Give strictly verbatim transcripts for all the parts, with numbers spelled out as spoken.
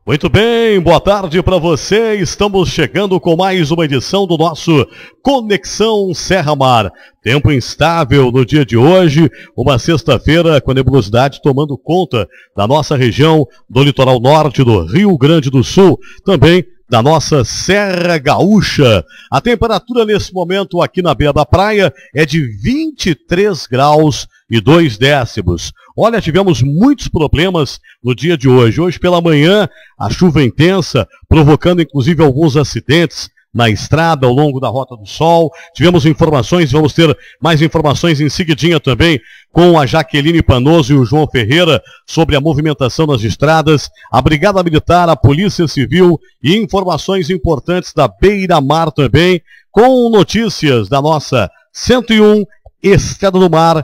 Muito bem, boa tarde para você. Estamos chegando com mais uma edição do nosso Conexão Serra Mar. Tempo instável no dia de hoje, uma sexta-feira com a nebulosidade tomando conta da nossa região do litoral norte do Rio Grande do Sul, também da nossa Serra Gaúcha. A temperatura nesse momento aqui na beira da praia é de vinte e três graus e dois décimos. Olha, tivemos muitos problemas no dia de hoje. Hoje pela manhã, a chuva intensa, provocando inclusive alguns acidentes na estrada ao longo da Rota do Sol. Tivemos informações, vamos ter mais informações em seguidinha também com a Jaqueline Panoso e o João Ferreira sobre a movimentação nas estradas, a Brigada Militar, a Polícia Civil e informações importantes da Beira Mar também, com notícias da nossa cento e um Estrada do Mar,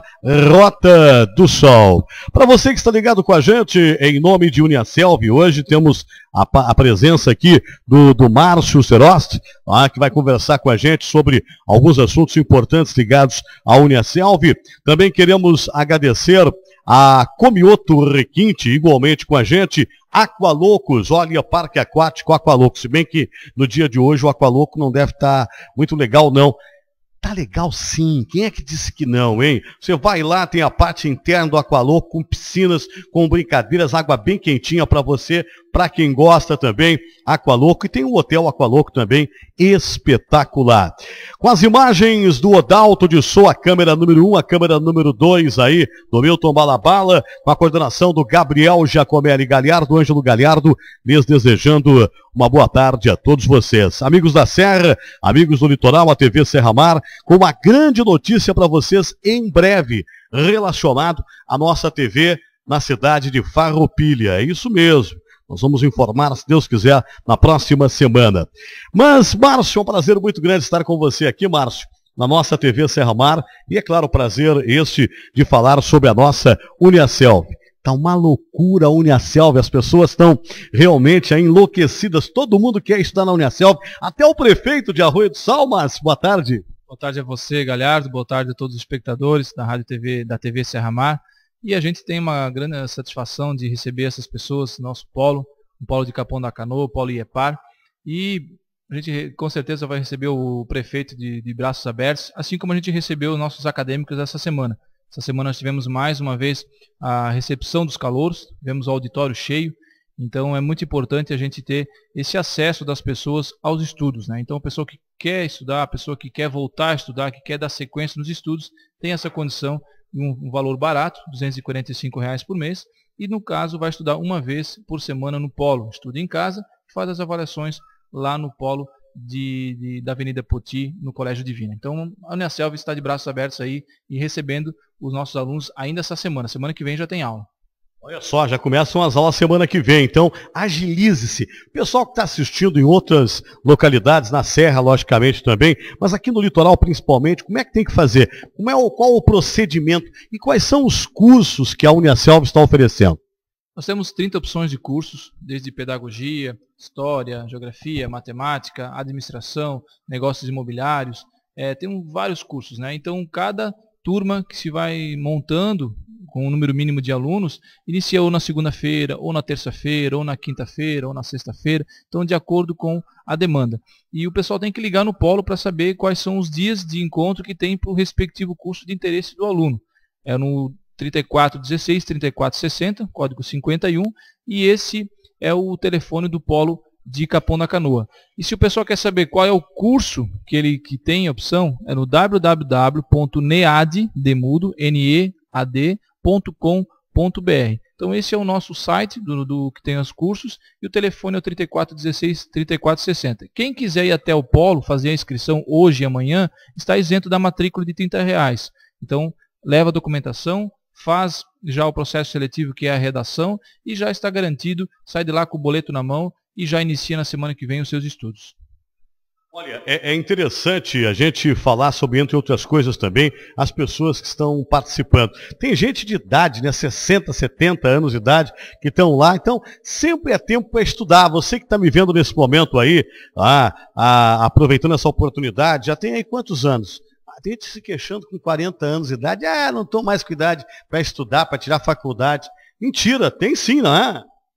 Rota do Sol. Para você que está ligado com a gente, em nome de Uniaselv, hoje temos a, a presença aqui do, do Márcio Serost, ah, que vai conversar com a gente sobre alguns assuntos importantes ligados à Uniaselv. Também queremos agradecer a Comioto Requinte, igualmente com a gente, Aqualocos, olha, Parque Aquático Aqualocos, se bem que no dia de hoje o Aqualoco não deve estar muito legal não. Tá legal sim, quem é que disse que não, hein? Você vai lá, tem a parte interna do Aqualoco com piscinas, com brincadeiras, água bem quentinha para você, para quem gosta também, Aqualoco. E tem um hotel Aqualoco também espetacular. Com as imagens do Odalto de Sou, a câmera número um, a câmera número dois aí, do Milton Balabala, com a coordenação do Gabriel Giacomelli Galhardo, Ângelo Galhardo, lhes desejando uma boa tarde a todos vocês. Amigos da Serra, amigos do Litoral, a T V Serra Mar, com uma grande notícia para vocês em breve, relacionado à nossa T V na cidade de Farroupilha. É isso mesmo. Nós vamos informar, se Deus quiser, na próxima semana. Mas, Márcio, é um prazer muito grande estar com você aqui, Márcio, na nossa T V Serra Mar. E, é claro, prazer este de falar sobre a nossa Uniaselv. Está uma loucura a Uniaselv, as pessoas estão realmente enlouquecidas. Todo mundo quer estudar na Uniaselv, até o prefeito de Arroio do Sal, Márcio. Boa tarde. Boa tarde a você, Galhardo. Boa tarde a todos os espectadores da Rádio T V, da T V Serra Mar. E a gente tem uma grande satisfação de receber essas pessoas no nosso polo, o polo de Capão da Canoa, o polo IEPAR. E a gente com certeza vai receber o prefeito de, de braços abertos, assim como a gente recebeu nossos acadêmicos essa semana. Essa semana nós tivemos mais uma vez a recepção dos calouros, tivemos o auditório cheio. Então é muito importante a gente ter esse acesso das pessoas aos estudos, né? Então a pessoa que quer estudar, a pessoa que quer voltar a estudar, que quer dar sequência nos estudos, tem essa condição de um, um valor barato, duzentos e quarenta e cinco reais por mês, e no caso vai estudar uma vez por semana no polo. Estuda em casa, faz as avaliações lá no polo de, de, da Avenida Poti, no Colégio Divina. Então a Uniaselv está de braços abertos aí e recebendo os nossos alunos ainda essa semana. Semana que vem já tem aula. Olha só, já começam as aulas semana que vem, então agilize-se. Pessoal que está assistindo em outras localidades, na Serra, logicamente também, mas aqui no litoral principalmente, como é que tem que fazer? Como é o, qual o procedimento e quais são os cursos que a Uniaselv está oferecendo? Nós temos trinta opções de cursos, desde pedagogia, história, geografia, matemática, administração, negócios imobiliários, é, tem vários cursos, né? Então cada turma que se vai montando com um número mínimo de alunos, inicia ou na segunda-feira, ou na terça-feira, ou na quinta-feira, ou na sexta-feira, então de acordo com a demanda. E o pessoal tem que ligar no polo para saber quais são os dias de encontro que tem para o respectivo curso de interesse do aluno. É no trinta e quatro dezesseis, trinta e quatro sessenta, código cinquenta e um, e esse é o telefone do polo de Capão da Canoa. E se o pessoal quer saber qual é o curso que ele que tem a opção, é no w w w ponto nead, demudo, N E A D, ponto com ponto b r. Então esse é o nosso site do, do que tem os cursos e o telefone é o trinta e quatro dezesseis, trinta e quatro sessenta. Quem quiser ir até o polo fazer a inscrição hoje e amanhã está isento da matrícula de trinta reais. Então leva a documentação, faz já o processo seletivo que é a redação e já está garantido, sai de lá com o boleto na mão e já inicia na semana que vem os seus estudos. Olha, é, é interessante a gente falar sobre, entre outras coisas também, as pessoas que estão participando. Tem gente de idade, né, sessenta, setenta anos de idade, que estão lá, então sempre é tempo para estudar. Você que está me vendo nesse momento aí, ah, ah, aproveitando essa oportunidade, já tem aí quantos anos? Tem gente se queixando com quarenta anos de idade, ah, não estou mais com idade para estudar, para tirar faculdade. Mentira, tem sim, não é?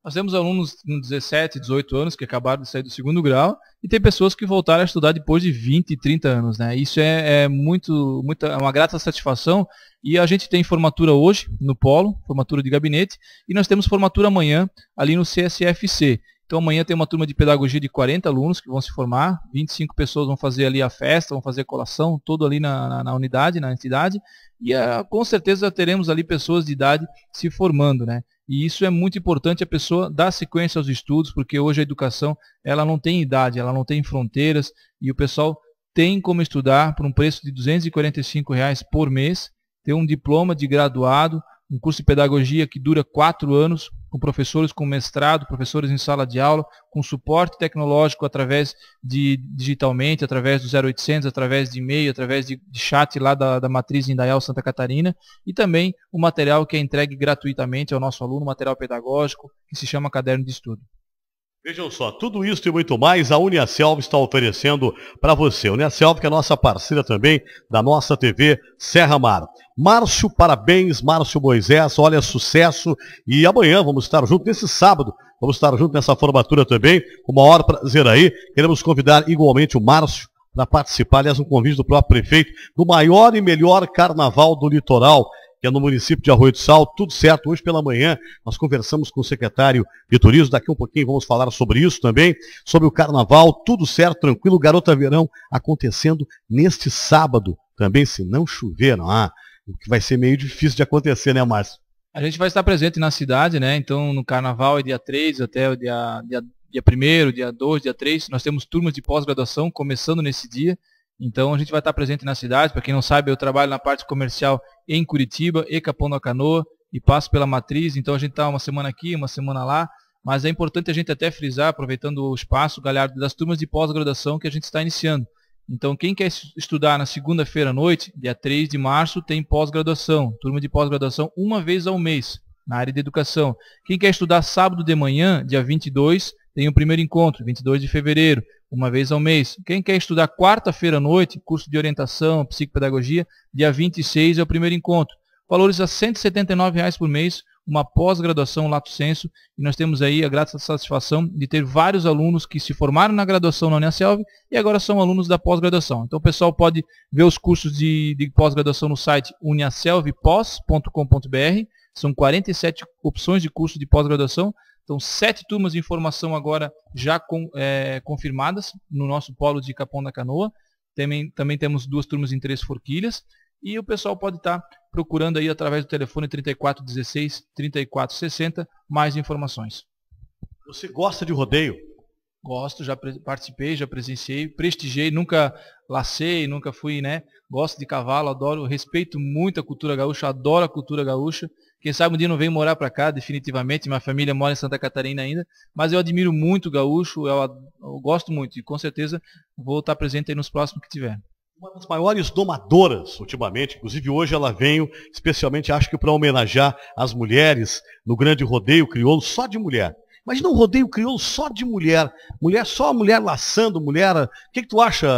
Nós temos alunos com dezessete, dezoito anos que acabaram de sair do segundo grau e tem pessoas que voltaram a estudar depois de vinte, trinta anos, né? Isso é, é muito, muita, é uma grata satisfação e a gente tem formatura hoje no Polo, formatura de gabinete, e nós temos formatura amanhã ali no C S F C. Então amanhã tem uma turma de pedagogia de quarenta alunos que vão se formar, vinte e cinco pessoas vão fazer ali a festa, vão fazer a colação, tudo ali na, na, na unidade, na entidade, e a, com certeza teremos ali pessoas de idade se formando, né? E isso é muito importante, a pessoa dar sequência aos estudos, porque hoje a educação ela não tem idade, ela não tem fronteiras, e o pessoal tem como estudar por um preço de duzentos e quarenta e cinco reais por mês, ter um diploma de graduado, um curso de pedagogia que dura quatro anos, com professores com mestrado, professores em sala de aula, com suporte tecnológico através de digitalmente, através do zero oitocentos, através de e-mail, através de, de chat lá da, da matriz Indaial Santa Catarina, e também o material que é entregue gratuitamente ao nosso aluno, material pedagógico, que se chama Caderno de Estudo. Vejam só, tudo isso e muito mais a Uniaselv está oferecendo para você. A Uniaselv que é a nossa parceira também da nossa T V Serra Mar. Márcio, parabéns, Márcio Moisés, olha, sucesso. E amanhã vamos estar juntos, nesse sábado, vamos estar juntos nessa formatura também. Com o maior prazer aí. Queremos convidar igualmente o Márcio para participar, aliás, um convite do próprio prefeito, do maior e melhor carnaval do litoral, que é no município de Arroio do Sal, tudo certo. Hoje pela manhã nós conversamos com o secretário de Turismo, daqui um pouquinho vamos falar sobre isso também, sobre o carnaval, tudo certo, tranquilo, Garota Verão acontecendo neste sábado, também se não chover, não há, o que vai ser meio difícil de acontecer, né, Márcio? A gente vai estar presente na cidade, né, então no carnaval é dia três até o dia, dia, dia primeiro, dia dois, dia três, nós temos turmas de pós-graduação começando nesse dia. Então a gente vai estar presente na cidade. Para quem não sabe, eu trabalho na parte comercial em Curitiba e Capão da Canoa e passo pela matriz, então a gente está uma semana aqui, uma semana lá, mas é importante a gente até frisar, aproveitando o espaço, Galhardo, das turmas de pós-graduação que a gente está iniciando. Então quem quer estudar na segunda-feira à noite, dia três de março, tem pós-graduação, turma de pós-graduação uma vez ao mês, na área de educação. Quem quer estudar sábado de manhã, dia vinte e dois, tem o primeiro encontro, vinte e dois de fevereiro, uma vez ao mês. Quem quer estudar quarta-feira à noite, curso de orientação, psicopedagogia, dia vinte e seis é o primeiro encontro. Valores a cento e setenta e nove reais por mês, uma pós-graduação lato sensu, e nós temos aí a grata satisfação de ter vários alunos que se formaram na graduação na Uniaselv e agora são alunos da pós-graduação. Então o pessoal pode ver os cursos de, de pós-graduação no site uniaselv pós ponto com ponto br, são quarenta e sete opções de curso de pós-graduação. Então, sete turmas de formação agora já com, é, confirmadas no nosso polo de Capão da Canoa. Também, também temos duas turmas em Três Forquilhas. E o pessoal pode estar procurando aí através do telefone trinta e quatro dezesseis, trinta e quatro sessenta mais informações. Você gosta de rodeio? Gosto, já participei, já presenciei, prestigiei, nunca lacei, nunca fui, né? Gosto de cavalo, adoro, respeito muito a cultura gaúcha, adoro a cultura gaúcha. Quem sabe um dia não venho morar para cá, definitivamente, minha família mora em Santa Catarina ainda, mas eu admiro muito o gaúcho, eu, eu gosto muito e com certeza vou estar presente aí nos próximos que tiver. Uma das maiores domadoras ultimamente, inclusive hoje ela veio, especialmente acho que para homenagear as mulheres no grande rodeio crioulo, só de mulher. Imagina um rodeio crioulo só de mulher, mulher só mulher laçando, mulher, o que, que tu acha?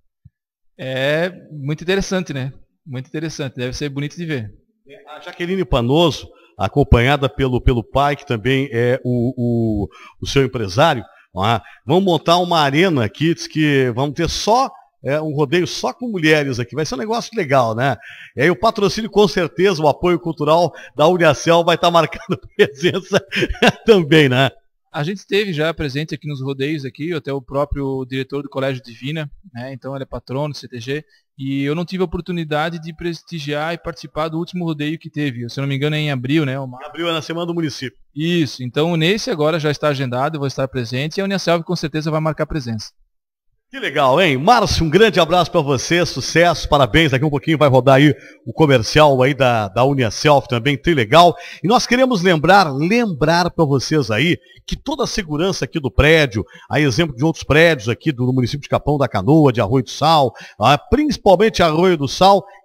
É muito interessante, né? Muito interessante, deve ser bonito de ver. A Jaqueline Panoso, acompanhada pelo, pelo pai, que também é o, o, o seu empresário, ah, vamos montar uma arena aqui, diz que vamos ter só é, um rodeio só com mulheres aqui, vai ser um negócio legal, né? E aí o patrocínio, com certeza, o apoio cultural da Uniaselv vai estar marcando presença também, né? A gente esteve já presente aqui nos rodeios, aqui, até o próprio diretor do Colégio Divina, né? Então ele é patrono do C T G, e eu não tive a oportunidade de prestigiar e participar do último rodeio que teve, se eu não me engano é em abril, né? Em abril é na Semana do Município. Isso, então nesse agora já está agendado, eu vou estar presente, e a Uniaselv com certeza vai marcar presença. Que legal, hein? Márcio, um grande abraço para você, sucesso, parabéns. Daqui um pouquinho vai rodar aí o comercial aí da, da Uniaselv também, tem legal. E nós queremos lembrar, lembrar para vocês aí, que toda a segurança aqui do prédio, a exemplo de outros prédios aqui do município de Capão da Canoa, de Arroio do Sal, ah, principalmente Arroio do Sal,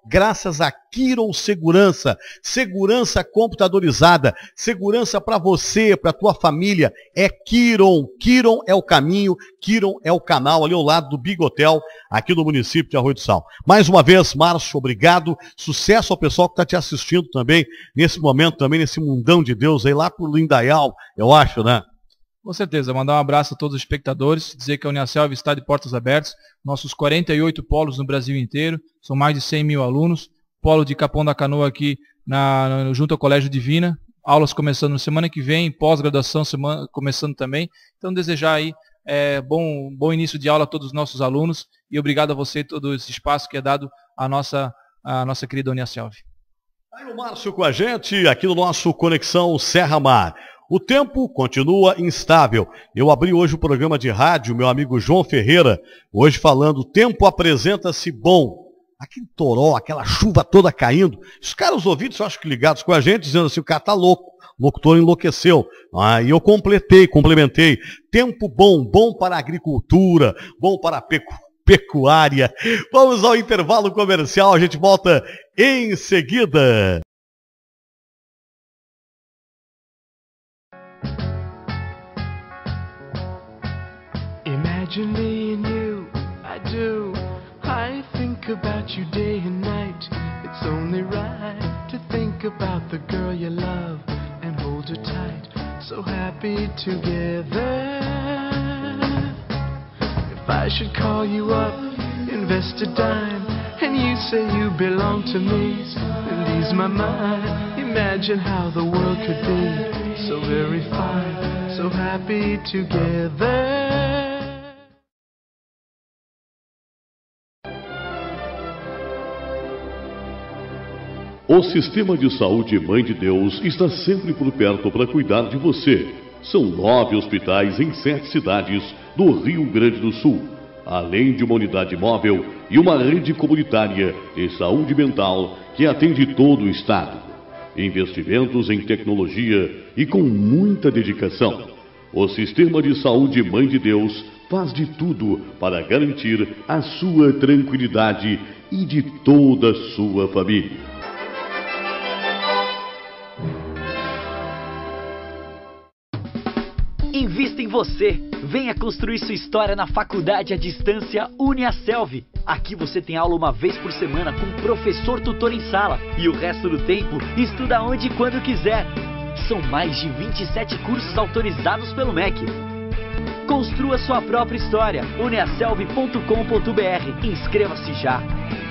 graças a Kiron Segurança. Segurança computadorizada, segurança para você, para tua família, é Kiron. Kiron é o caminho, Kiron é o canal, ali ao lado do Big Hotel, aqui no município de Arroio do Sal. Mais uma vez, Márcio, obrigado. Sucesso ao pessoal que está te assistindo também, nesse momento, também nesse mundão de Deus, aí lá por Lindaial, eu acho, né? Com certeza, mandar um abraço a todos os espectadores, dizer que a Uniaselv está de portas abertas, nossos quarenta e oito polos no Brasil inteiro, são mais de cem mil alunos, polo de Capão da Canoa aqui na, junto ao Colégio Divina, aulas começando na semana que vem, pós-graduação semana, começando também, então desejar aí é, bom, bom início de aula a todos os nossos alunos e obrigado a você todo esse espaço que é dado à nossa, à nossa querida Uniaselv. Aí o Márcio com a gente, aqui no nosso Conexão Serra Mar. O tempo continua instável. Eu abri hoje o programa de rádio, meu amigo João Ferreira, hoje falando, o tempo apresenta-se bom. Aquele toró, aquela chuva toda caindo. Os caras, os ouvidos, eu acho que ligados com a gente, dizendo assim, o cara tá louco, o locutor enlouqueceu. Aí eu completei, complementei. Tempo bom, bom para a agricultura, bom para a pecu pecuária. Vamos ao intervalo comercial, a gente volta em seguida. Imagine me and you, I do. I think about you day and night. It's only right to think about the girl you love and hold her tight. So happy together. If I should call you up, invest a dime, and you say you belong to me, and ease my mind. Imagine how the world could be so very fine, so happy together. O Sistema de Saúde Mãe de Deus está sempre por perto para cuidar de você. São nove hospitais em sete cidades do Rio Grande do Sul, além de uma unidade móvel e uma rede comunitária de saúde mental que atende todo o estado. Investimentos em tecnologia e com muita dedicação. O Sistema de Saúde Mãe de Deus faz de tudo para garantir a sua tranquilidade e de toda a sua família. Invista em você. Venha construir sua história na Faculdade à Distância Uniaselv. Aqui você tem aula uma vez por semana com um professor tutor em sala. E o resto do tempo, estuda onde e quando quiser. São mais de vinte e sete cursos autorizados pelo M E C. Construa sua própria história. uniaselv ponto com ponto br. Inscreva-se já.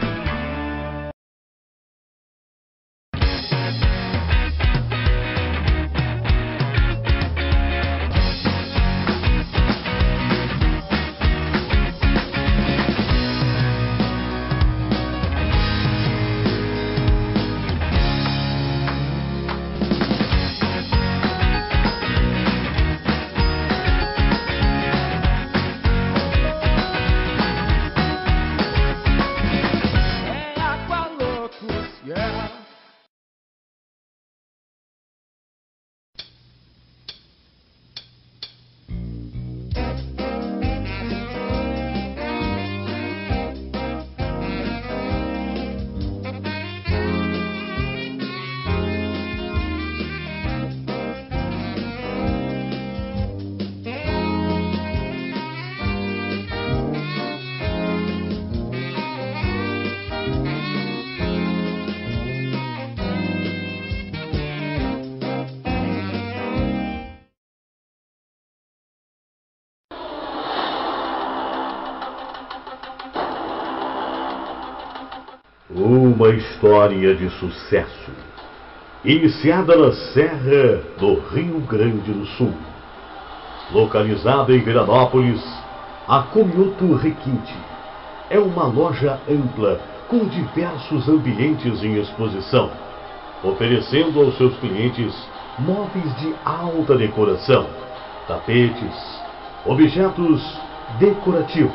Uma história de sucesso, iniciada na Serra do Rio Grande do Sul. Localizada em Veranópolis, a Comioto Requinte é uma loja ampla com diversos ambientes em exposição, oferecendo aos seus clientes móveis de alta decoração, tapetes, objetos decorativos,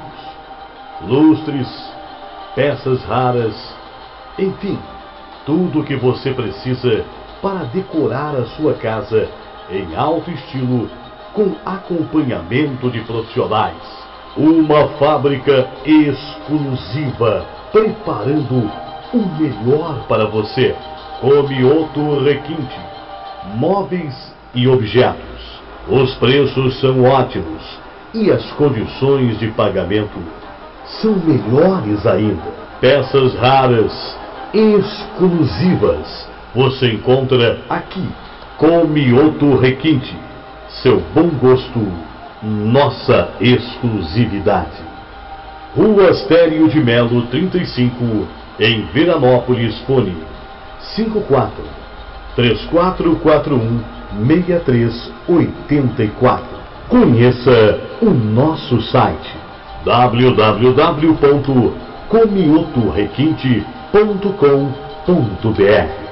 lustres, peças raras, enfim, tudo o que você precisa para decorar a sua casa em alto estilo com acompanhamento de profissionais. Uma fábrica exclusiva preparando o melhor para você. Comioto Requinte, móveis e objetos. Os preços são ótimos e as condições de pagamento são melhores ainda. Peças raras, exclusivas, você encontra aqui. Comioto Requinte, seu bom gosto, nossa exclusividade. Rua Astério de Melo, trinta e cinco, em Veranópolis. Fone cinco quatro, três quatro quatro um, seis três oito quatro. Conheça o nosso site w w w ponto comioto requinte ponto com ponto b r.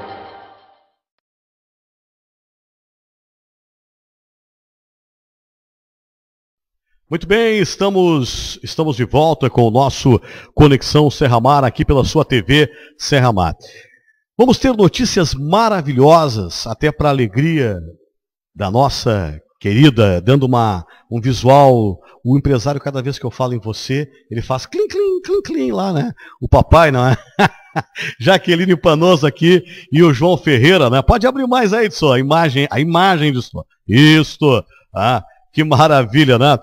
Muito bem, estamos, estamos de volta com o nosso Conexão Serra Mar aqui pela sua T V Serra Mar. Vamos ter notícias maravilhosas, até para a alegria da nossa querida, dando uma, um visual. O empresário, cada vez que eu falo em você, ele faz clim, clim, clim, clim lá, né? O papai, não é? Jaqueline Panoso aqui e o João Ferreira, né? Pode abrir mais aí, Edson, a imagem, a imagem disso. Isso, ah. Que maravilha, né?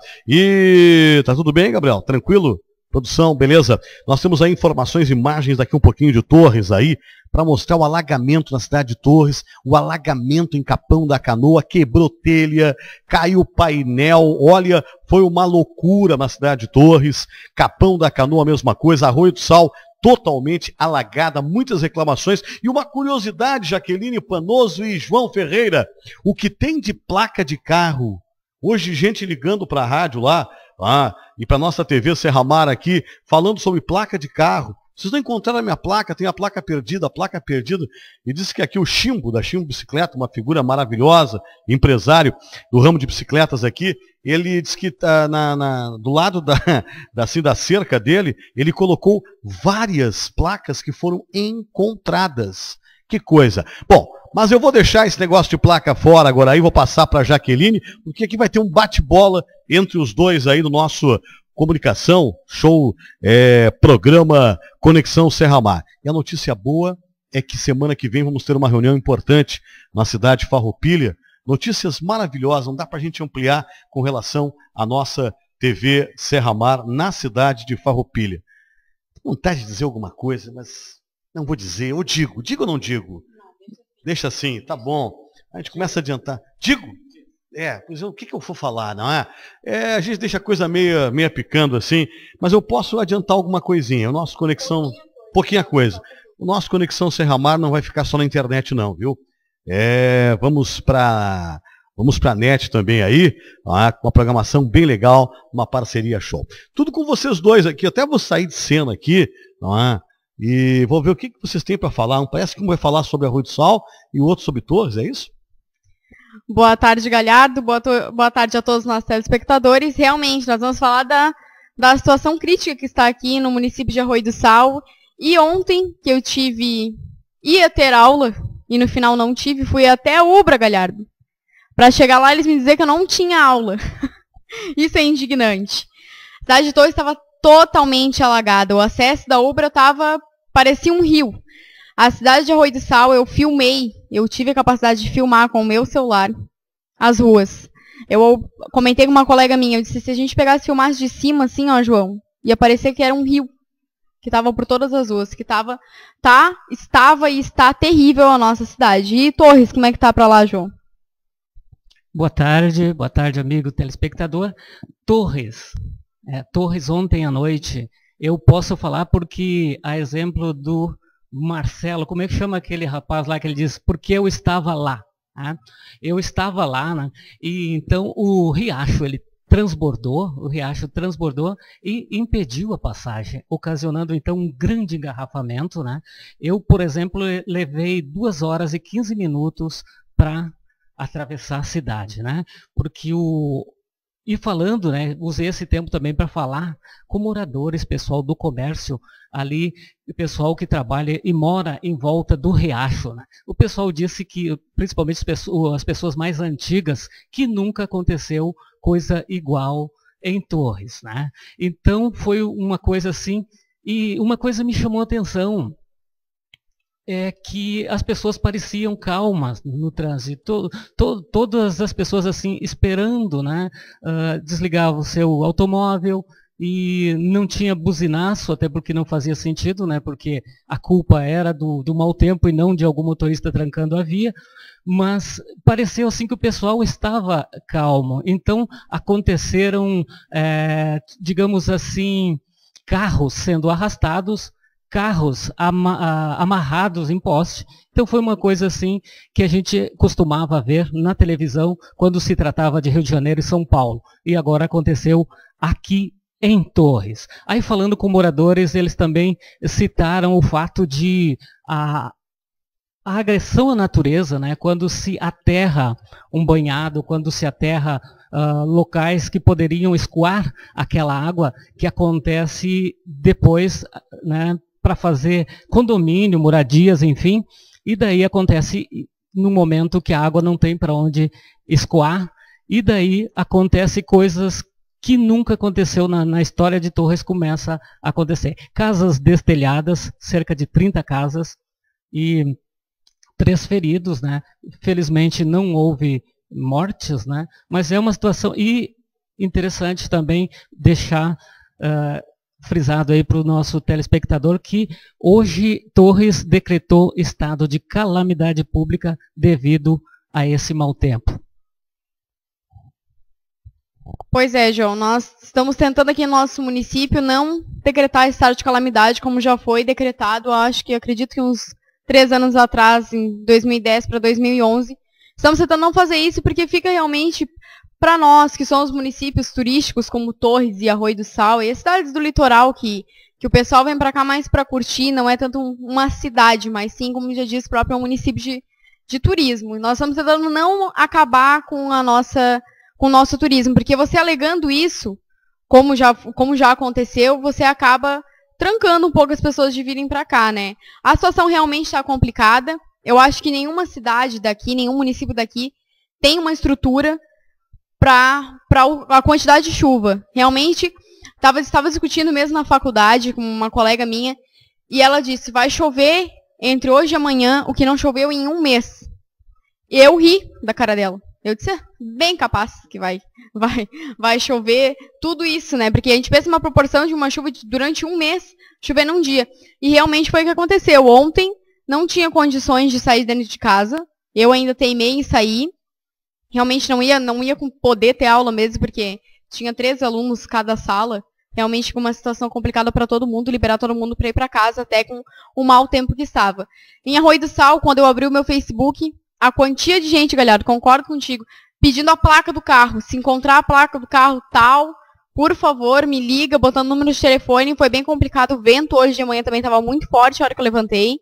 E tá tudo bem, Gabriel? Tranquilo? Produção, beleza? Nós temos aí informações, imagens daqui um pouquinho de Torres aí, para mostrar o alagamento na cidade de Torres, o alagamento em Capão da Canoa, quebrou telha, caiu painel, olha, foi uma loucura na cidade de Torres. Capão da Canoa, a mesma coisa, Arroio do Sal, totalmente alagada, muitas reclamações. E uma curiosidade, Jaqueline Panoso e João Ferreira, o que tem de placa de carro? Hoje, gente ligando para a rádio lá, ah, e para a nossa T V Serra Mar aqui, falando sobre placa de carro. Vocês não encontraram a minha placa, tem a placa perdida, a placa perdida. E disse que aqui o Chimbo, da Chimbo Bicicleta, uma figura maravilhosa, empresário do ramo de bicicletas aqui, ele disse que tá na, na, do lado da, da, assim, da cerca dele, ele colocou várias placas que foram encontradas. Que coisa. Bom, mas eu vou deixar esse negócio de placa fora agora aí, vou passar para a Jaqueline, porque aqui vai ter um bate-bola entre os dois aí no nosso comunicação, show, é, programa Conexão Serra Mar. E a notícia boa é que semana que vem vamos ter uma reunião importante na cidade de Farroupilha. Notícias maravilhosas, não dá para a gente ampliar com relação à nossa T V Serra Mar na cidade de Farroupilha. Tenho vontade de dizer alguma coisa, mas não vou dizer, eu digo, digo ou não digo? Deixa assim, tá bom. A gente começa a adiantar. Digo? É, pois eu, o que, que eu vou falar, não é? é? A gente deixa a coisa meio, meio picando assim, mas eu posso adiantar alguma coisinha. O nosso Conexão, pouquinha coisa. O nosso Conexão Serra Mar não vai ficar só na internet não, viu? É, vamos para vamos para a net também aí, ah, com uma programação bem legal, uma parceria show. Tudo com vocês dois aqui, até vou sair de cena aqui, não é? E vou ver o que vocês têm para falar. Um parece que um vai falar sobre Arroio do Sal e o outro sobre Torres, é isso? Boa tarde, Galhardo. Boa, boa tarde a todos os nossos telespectadores. Realmente, nós vamos falar da, da situação crítica que está aqui no município de Arroio do Sal. E ontem, que eu tive, ia ter aula, e no final não tive, fui até a Ubra, Galhardo. Para chegar lá, eles me dizer que eu não tinha aula. Isso é indignante. A cidade de Torres estava totalmente alagada. O acesso da Ubra tava, parecia um rio. A cidade de Arroio do Sal, eu filmei, eu tive a capacidade de filmar com o meu celular as ruas. Eu comentei com uma colega minha, eu disse, se a gente pegasse filmasse de cima, assim, ó, João, ia parecer que era um rio, que estava por todas as ruas, que tava, tá, estava e está terrível a nossa cidade. E Torres, como é que tá para lá, João? Boa tarde, boa tarde, amigo telespectador. Torres. É, Torres, ontem à noite, eu posso falar porque, a exemplo do Marcelo, como é que chama aquele rapaz lá que ele diz, porque eu estava lá. Né? Eu estava lá, né? E então o riacho, ele transbordou, o riacho transbordou e impediu a passagem, ocasionando então um grande engarrafamento. Né? Eu, por exemplo, levei duas horas e quinze minutos para atravessar a cidade, né? Porque o... E falando, né, usei esse tempo também para falar com moradores, pessoal do comércio ali, o pessoal que trabalha e mora em volta do riacho. Né? O pessoal disse que, principalmente as pessoas, as pessoas mais antigas, que nunca aconteceu coisa igual em Torres. Né? Então foi uma coisa assim, e uma coisa me chamou a atenção. é que as pessoas pareciam calmas no trânsito, to, to, todas as pessoas assim esperando, né, uh, desligavam o seu automóvel e não tinha buzinaço, até porque não fazia sentido, né, porque a culpa era do, do mau tempo e não de algum motorista trancando a via, mas pareceu assim que o pessoal estava calmo. Então aconteceram, é, digamos assim, carros sendo arrastados, carros amarrados em poste. Então foi uma coisa assim que a gente costumava ver na televisão quando se tratava de Rio de Janeiro e São Paulo. E agora aconteceu aqui em Torres. Aí falando com moradores, eles também citaram o fato de a, a agressão à natureza, né, quando se aterra um banhado, quando se aterra uh, locais que poderiam escoar aquela água, que acontece depois, né, para fazer condomínio, moradias, enfim, e daí acontece no momento que a água não tem para onde escoar, e daí acontece coisas que nunca aconteceu na, na história de Torres, começa a acontecer. Casas destelhadas, cerca de trinta casas, e três feridos, né? Felizmente não houve mortes, né? Mas é uma situação, e interessante também deixar uh, frisado aí para o nosso telespectador que hoje Torres decretou estado de calamidade pública devido a esse mau tempo. Pois é, João, nós estamos tentando aqui no nosso município não decretar estado de calamidade como já foi decretado, acho que acredito que uns três anos atrás, em dois mil e dez para dois mil e onze. Estamos tentando não fazer isso porque fica realmente, para nós, que somos municípios turísticos como Torres e Arroio do Sal, e as cidades do litoral que, que o pessoal vem para cá mais para curtir, não é tanto uma cidade, mas sim, como já disse, próprio é um município de, de turismo. E nós estamos tentando não acabar com a nossa, com o nosso turismo, porque você alegando isso, como já, como já aconteceu, você acaba trancando um pouco as pessoas de virem para cá, né? A situação realmente está complicada. Eu acho que nenhuma cidade daqui, nenhum município daqui tem uma estrutura para a quantidade de chuva. Realmente, tava, estava discutindo mesmo na faculdade com uma colega minha, e ela disse, vai chover entre hoje e amanhã o que não choveu em um mês. Eu ri da cara dela. Eu disse, é, bem capaz que vai, vai, vai chover tudo isso, né? Porque a gente pensa uma proporção de uma chuva de, durante um mês, chover num dia. E realmente foi o que aconteceu. Ontem não tinha condições de sair dentro de casa. Eu ainda teimei em sair. Realmente não ia, não ia poder ter aula mesmo, porque tinha treze alunos cada sala. Realmente com uma situação complicada para todo mundo, liberar todo mundo para ir para casa, até com o mau tempo que estava. Em Arroio do Sal, quando eu abri o meu Facebook, a quantia de gente, Galhardo, concordo contigo, pedindo a placa do carro. Se encontrar a placa do carro tal, por favor, me liga, botando número de telefone. Foi bem complicado. O vento hoje de manhã também estava muito forte na hora que eu levantei.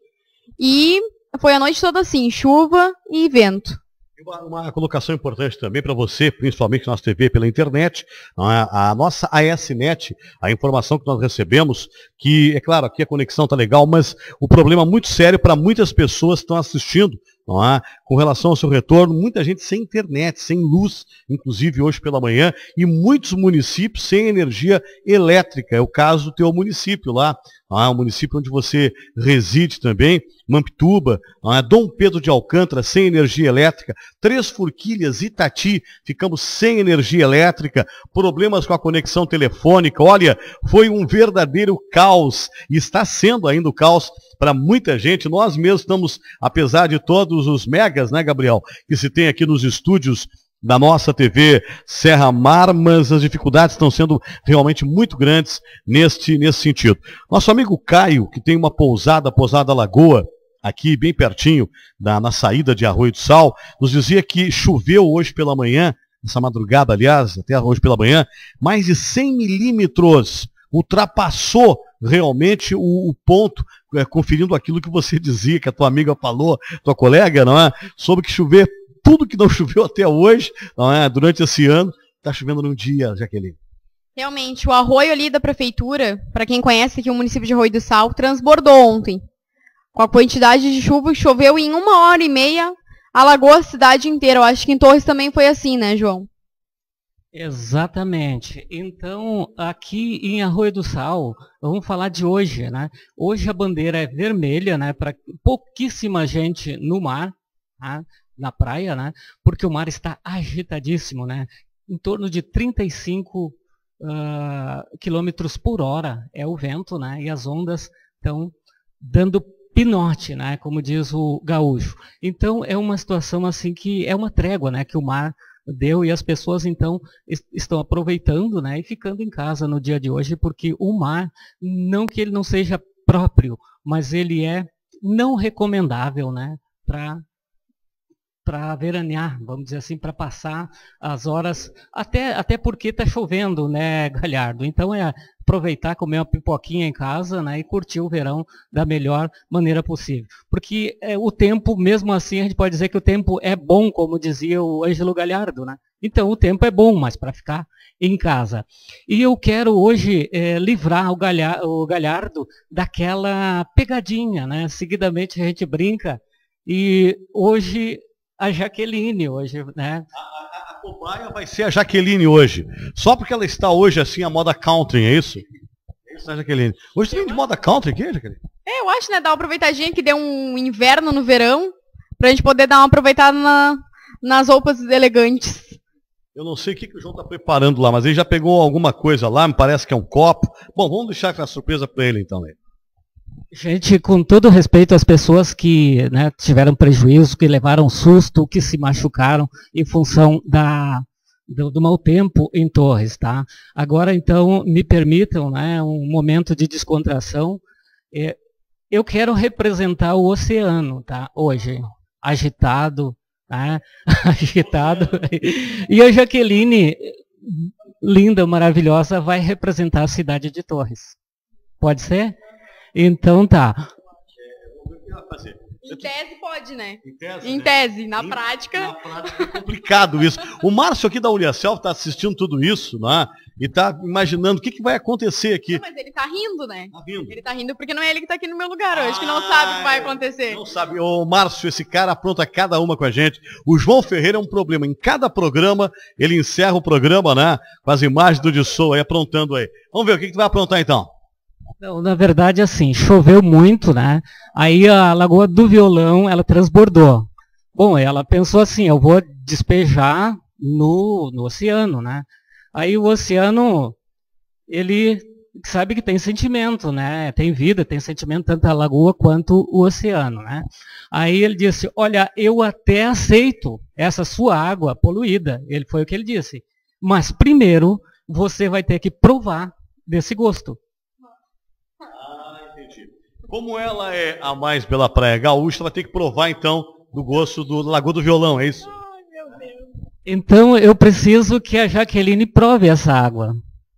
E foi a noite toda assim, chuva e vento. Uma, uma colocação importante também para você, principalmente na nossa T V pela internet, a, a nossa A S Net, a informação que nós recebemos, que, é claro, aqui a conexão está legal, mas o problema muito sério para muitas pessoas que estão assistindo, não é? Com relação ao seu retorno, muita gente sem internet, sem luz, inclusive hoje pela manhã, e muitos municípios sem energia elétrica. É o caso do teu município lá, não é? O município onde você reside também, Mampituba, não é? Dom Pedro de Alcântara, sem energia elétrica, Três Forquilhas, Itati, ficamos sem energia elétrica, problemas com a conexão telefônica. Olha, foi um verdadeiro caos, e está sendo ainda o caos para muita gente. Nós mesmos estamos, apesar de todos os megas, né, Gabriel, que se tem aqui nos estúdios da nossa T V Serra Mar, mas as dificuldades estão sendo realmente muito grandes neste, nesse sentido. Nosso amigo Caio, que tem uma pousada, Pousada Lagoa, aqui bem pertinho, da, na saída de Arroio do Sal, nos dizia que choveu hoje pela manhã, essa madrugada, aliás, até hoje pela manhã, mais de cem milímetros, ultrapassou realmente o, o ponto, é, conferindo aquilo que você dizia, que a tua amiga falou, tua colega, não é? Sobre que chover tudo que não choveu até hoje, não é? Durante esse ano, está chovendo num dia, Jaqueline. Realmente, o arroio ali da prefeitura, para quem conhece aqui o município de Arroio do Sal, transbordou ontem. Com a quantidade de chuva que choveu em uma hora e meia, alagou a cidade inteira. Eu acho que em Torres também foi assim, né, João? Exatamente. Então, aqui em Arroio do Sal, vamos falar de hoje, né? Hoje a bandeira é vermelha, né? Para pouquíssima gente no mar, tá? Na praia, né? Porque o mar está agitadíssimo, né? Em torno de trinta e cinco uh, quilômetros por hora é o vento, né? E as ondas estão dando pinote, né? Como diz o gaúcho. Então, é uma situação assim que é uma trégua, né? Que o mar deu, e as pessoas então est estão aproveitando, né, e ficando em casa no dia de hoje, porque o mar, não que ele não seja próprio, mas ele é não recomendável, né, para para veranear, vamos dizer assim, para passar as horas, até, até porque está chovendo, né, Galhardo? Então é aproveitar, comer uma pipoquinha em casa, né, e curtir o verão da melhor maneira possível. Porque é, o tempo, mesmo assim, a gente pode dizer que o tempo é bom, como dizia o Ângelo Galhardo, né? Então o tempo é bom, mas para ficar em casa. E eu quero hoje é, livrar o, Galha, o Galhardo daquela pegadinha, né? Seguidamente a gente brinca, e hoje a Jaqueline hoje, né? A, a, a cobaia vai ser a Jaqueline hoje. Só porque ela está hoje assim a moda country, é isso? É isso, né, Jaqueline? Hoje tem de moda country aqui, Jaqueline? É, eu acho, né, dar uma aproveitadinha que deu um inverno no verão, pra gente poder dar uma aproveitada na, nas roupas elegantes. Eu não sei o que, que o João está preparando lá, mas ele já pegou alguma coisa lá, me parece que é um copo. Bom, vamos deixar com a surpresa para ele então, né? Gente, com todo respeito às pessoas que, né, tiveram prejuízo, que levaram susto, que se machucaram em função da, do, do mau tempo em Torres, tá? Agora, então, me permitam, né, um momento de descontração. É, eu quero representar o oceano, tá? Hoje, agitado, né? agitado. E a Jaqueline, linda, maravilhosa, vai representar a cidade de Torres. Pode ser? Então tá. Em tese pode, né? Em tese, em né? tese. Na em, prática... Na prática é complicado isso. O Márcio aqui da Uniacel está assistindo tudo isso, né? E está imaginando o que, que vai acontecer aqui. Não, mas ele tá rindo, né? Tá rindo. Ele tá rindo porque não é ele que tá aqui no meu lugar hoje, Ah, que não sabe o que vai acontecer. Não sabe. Ô, Márcio, esse cara apronta cada uma com a gente. O João Ferreira é um problema. Em cada programa, ele encerra o programa, né? Com as imagens do Dissou aí, aprontando aí. Vamos ver o que, que tu vai aprontar então. Não, na verdade, assim, choveu muito, né? Aí a Lagoa do Violão, ela transbordou. Bom, ela pensou assim, eu vou despejar no, no oceano, né? Aí o oceano, ele sabe que tem sentimento, né? Tem vida, tem sentimento, tanto a lagoa quanto o oceano, né? Aí ele disse, olha, eu até aceito essa sua água poluída. Ele foi o que ele disse. Mas primeiro, você vai ter que provar desse gosto. Como ela é a mais bela praia gaúcha, ela vai ter que provar, então, do gosto do Lagoa do Violão, é isso? Ai, meu Deus. Então, eu preciso que a Jaqueline prove essa água.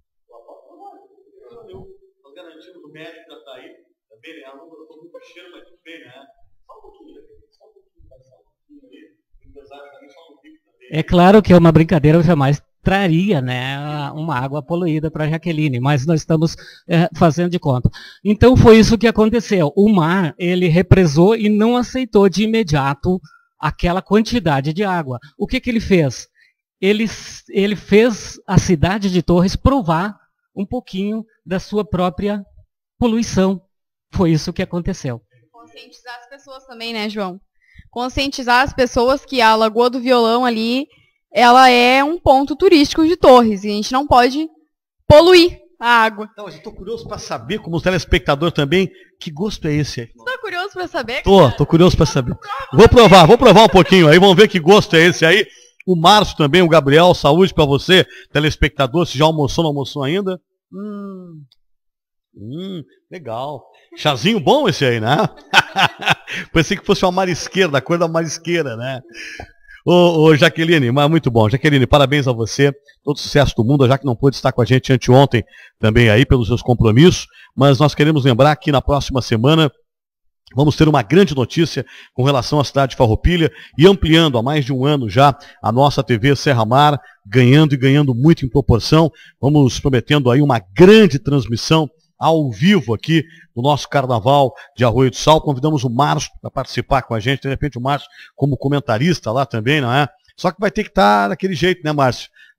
Nós garantimos o médico já está aí, também, né? Ela não gostou muito do cheiro, mas tudo bem, né? Só um pouquinho, só um pouquinho, só um pouquinho ali. O empresário também só um pouquinho também. É claro que é uma brincadeira, eu jamais traria, né, uma água poluída para a Jaqueline, mas nós estamos é, fazendo de conta. Então foi isso que aconteceu. O mar, ele represou e não aceitou de imediato aquela quantidade de água. O que, que ele fez? Ele, ele fez a cidade de Torres provar um pouquinho da sua própria poluição. Foi isso que aconteceu. Conscientizar as pessoas também, né, João? Conscientizar as pessoas que a Lagoa do Violão ali, ela é um ponto turístico de Torres e a gente não pode poluir a água. Não, mas eu tô curioso para saber, como telespectador também, que gosto é esse aí. Você tá curioso para saber? Tô, tô curioso para saber. Vou provar, vou provar um pouquinho aí, vamos ver que gosto é esse aí. O Márcio também, o Gabriel, saúde para você, telespectador, se já almoçou, não almoçou ainda. Hum, hum, legal. Chazinho bom esse aí, né? Pensei que fosse uma marisqueira, da cor da marisqueira, né? Ô, ô Jaqueline, mas muito bom. Jaqueline, parabéns a você. Todo sucesso do mundo, já que não pôde estar com a gente anteontem também aí pelos seus compromissos. Mas nós queremos lembrar que na próxima semana vamos ter uma grande notícia com relação à cidade de Farroupilha e ampliando há mais de um ano já a nossa T V Serra Mar, ganhando e ganhando muito em proporção. Vamos prometendo aí uma grande transmissão ao vivo aqui no nosso Carnaval de Arroio do Sal. Convidamos o Márcio para participar com a gente, de repente o Márcio como comentarista lá também, não é? Só que vai ter que estar daquele jeito, né, Márcio?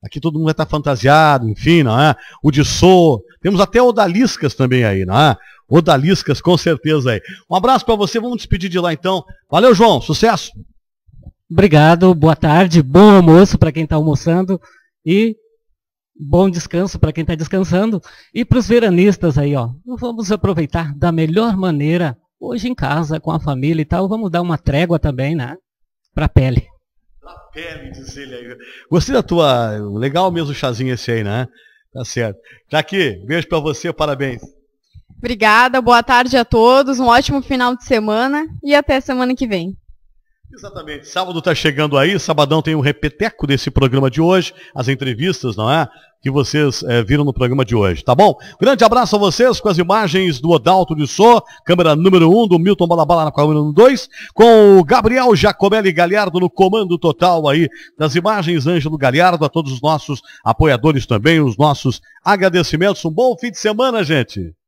Aqui todo mundo vai estar fantasiado, enfim, não é? O de Sô, temos até odaliscas também aí, não é? Odaliscas, com certeza aí. Um abraço para você, vamos despedir de lá então. Valeu, João, sucesso! Obrigado, boa tarde, bom almoço para quem está almoçando e bom descanso para quem está descansando. E para os veranistas aí, ó, vamos aproveitar da melhor maneira, hoje em casa, com a família e tal, vamos dar uma trégua também, né? Para a pele. Pra pele, diz ele aí. Gostei da tua, legal mesmo o chazinho esse aí, né? Tá certo. Jaqui, beijo para você, parabéns. Obrigada, boa tarde a todos, um ótimo final de semana e até semana que vem. Exatamente, sábado está chegando aí, sabadão tem um repeteco desse programa de hoje, as entrevistas, não é? Que vocês é, viram no programa de hoje, tá bom? Grande abraço a vocês com as imagens do Odalto de Sô, câmera número um, do Milton Balabala na câmera número dois, com o Gabriel Jacobelli Galhardo no comando total aí das imagens, Ângelo Galhardo, a todos os nossos apoiadores também, os nossos agradecimentos. Um bom fim de semana, gente!